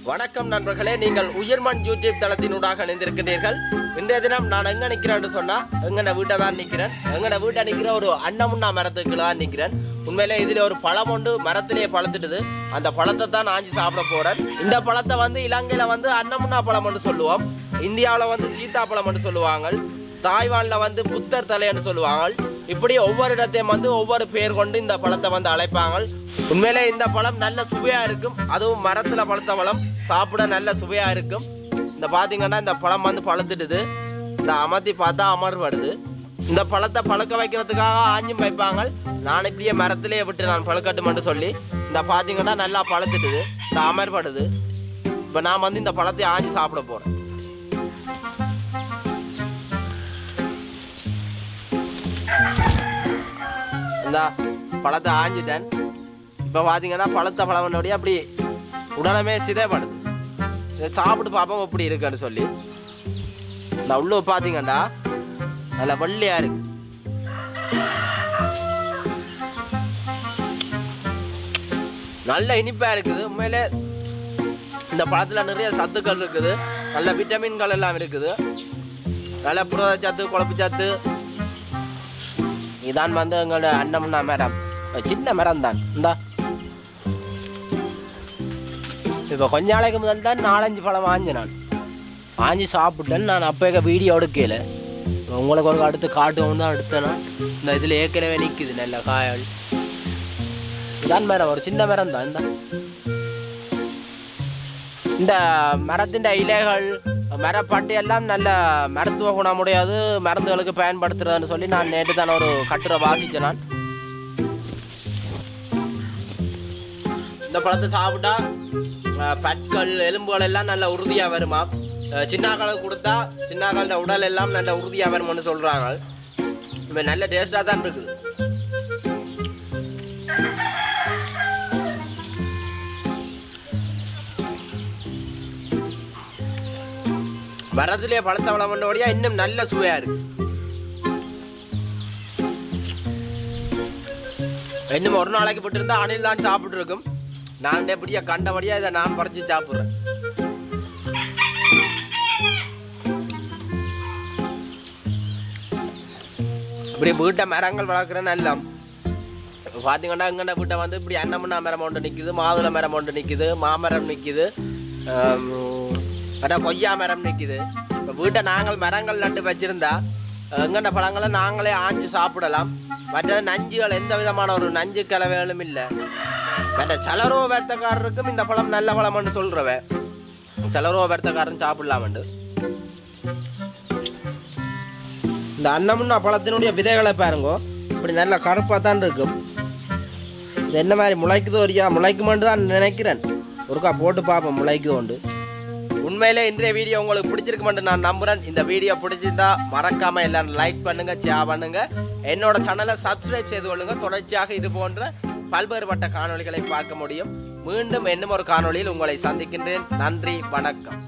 வணக்கம் நண்பர்களே, நீங்கள் உயிர்மன் யூடியூப் தளத்தினூடாக இணைந்திருக்கின்றீர்கள். இன்றைய தினம் நான் எங்கே நிற்கிறேன்னு சொன்னால் எங்கட வீட்டை தான் நிற்கிறேன். எங்கட வீட்டை நிற்கிற ஒரு அன்னமுன்னா மரத்துக்குள்ள தான் நிற்கிறேன். உண்மையிலே இதில் ஒரு பழம் ஒன்று மரத்திலேயே பழத்துட்டுது. அந்த பழத்தை தான் ஆஞ்சி சாப்பிட போகிறேன். இந்த பழத்தை வந்து இலங்கையில் வந்து அன்னமுன்னா பழம் என்று சொல்லுவோம். இந்தியாவில் வந்து சீத்தாப்பழம் என்று சொல்லுவாங்க. தாய்வானில் வந்து புத்தர் தலைன்னு சொல்லுவாங்க. இப்படி ஒவ்வொரு இடத்தையும் வந்து ஒவ்வொரு பேர் கொண்டு இந்த பழத்தை வந்து அழைப்பாங்க. உண்மையிலே இந்த பழம் நல்ல சுவையாக இருக்கும். அதுவும் மரத்தில் பழுத்த பழம் சாப்பிட நல்ல சுவையாக இருக்கும். இந்த பார்த்தீங்கன்னா இந்த பழம் வந்து பழுத்துடுது. இந்த அமர்த்தி பார்த்தா அமர்வடுது. இந்த பழத்தை பழுக்க வைக்கிறதுக்காக ஆஞ்சும் வைப்பாங்க. நான் இப்படியே மரத்திலேயே விட்டு நான் பழுக்கட்டுமென்று சொல்லி இந்த பார்த்தீங்கன்னா நல்லா பழுத்துடுது. இந்த அமர்படுது. இப்போ நான் வந்து இந்த பழத்தை ஆஞ்சி சாப்பிட போகிறேன். இந்த பழத்தை ஆஞ்சிட்டேன். இப்போ பார்த்தீங்கன்னா பழுத்த பழம்னுடைய அப்படி உடனே சிதைப்படுது. இதை சாப்பிட்டு பார்ப்போம் எப்படி இருக்குன்னு சொல்லி. இந்த உள்ள பார்த்தீங்கன்னா நல்ல வெள்ளையாக இருக்கு. நல்ல இனிப்பாக இருக்குது. உண்மையிலே இந்த பழத்தில் நிறைய சத்துக்கள் இருக்குது. நல்ல விட்டமின்கள் எல்லாம் இருக்குது. நல்ல புரத சத்து, கொழுப்பு சத்து. இதான் வந்து எங்களோட அன்னமுன்னா மரம். சின்ன மரம் தான். இந்தா இப்போ கொஞ்ச நாளைக்கு முதல் தான் 4-5 பழம் ஆஞ்சு நான் ஆஞ்சி சாப்பிட்டேன். நான் அப்போ வீடியோ எடுக்கல. உங்களுக்கு ஒரு அடுத்து காட்டுவோம் தான் எடுத்தேன்னா. இந்த இதில் ஏற்கனவே நிற்குது நல்ல காயாள். இதான் மரம், ஒரு சின்ன மரம் தான். இந்த மரத்தின் இலைகள் மரப்பட்டையெல்லாம் நல்ல மருத்துவ குணமுடையது, மருந்துகளுக்கு பயன்படுத்துறதுன்னு சொல்லி நான் நேற்று தான் ஒரு கட்டுரை வாசித்தேன். நான் இந்த பழத்தை சாப்பிட்டா பற்கள் எலும்புகள் எல்லாம் நல்ல உறுதியாக வருமா. சின்னாக்களுக்கு கொடுத்தா சின்னாக்களோட உடல் எல்லாம் நல்ல உறுதியாக வருமானு சொல்கிறாங்க. இப்போ நல்ல டேஸ்டாக தான் இருக்குது. மரத்திலே பழத்த பழமோடியா இன்னும் நல்ல சுவையா இருக்கு. இன்னும் ஒரு நாளைக்கு போட்டு இருந்தா அணில் தான் சாப்பிட்டு இருக்கும். நான் எப்படியா கண்டபடியா இதை நான் பறிச்சு சாப்பிட்றேன். இப்படி வீட்டை மரங்கள் வளர்க்குறேன்னு எல்லாம் பார்த்தீங்கன்னா எங்கட வீட்டை வந்து இப்படி அன்னமுன்னா மரம் ஒன்று நிற்குது, மாதுளை மரம் ஒன்று நிற்குது, மாமரம் நிற்குது, கொய்யா மரம் நிற்குது. இப்போ வீட்டை நாங்கள் மரங்கள் நட்டு வச்சிருந்தா எங்கண்ட பழங்களை நாங்களே ஆஞ்சி சாப்பிடலாம். மற்ற நஞ்சுகள் எந்த விதமான ஒரு நஞ்சு கலவைகளும் இல்லை. மற்ற சலரோ வர்த்தக்காரருக்கும் இந்த பழம் நல்ல பழம்னு சொல்கிறவ. சலரோ வர்த்தக்காரன் சாப்பிடலாமண்டு. இந்த அன்னமுன்னா பழத்தினுடைய விதைகளை பாருங்கோ, இப்படி நல்ல கருப்பாக தான் இருக்கும். இது என்ன மாதிரி முளைக்குதோ இல்லையா, முளைக்குமென்று தான் நினைக்கிறேன். ஒருக்கா போட்டு பார்ப்போம் முளைக்குதோண்டு. உண்மையிலே இன்றைய வீடியோ உங்களுக்கு பிடிச்சிருக்குமென்று நான் நம்புகிறேன். இந்த வீடியோ பிடிச்சிருந்தா மறக்காமல் எல்லாரும் லைக் பண்ணுங்கள், ஷேர் பண்ணுங்கள், என்னோட சேனலை சப்ஸ்கிரைப் செய்து கொள்ளுங்கள். தொடர்ச்சியாக இது போன்ற பல்வேறுபட்ட காணொளிகளை பார்க்க முடியும். மீண்டும் இன்னும் ஒரு காணொளியில் உங்களை சந்திக்கின்றேன். நன்றி, வணக்கம்.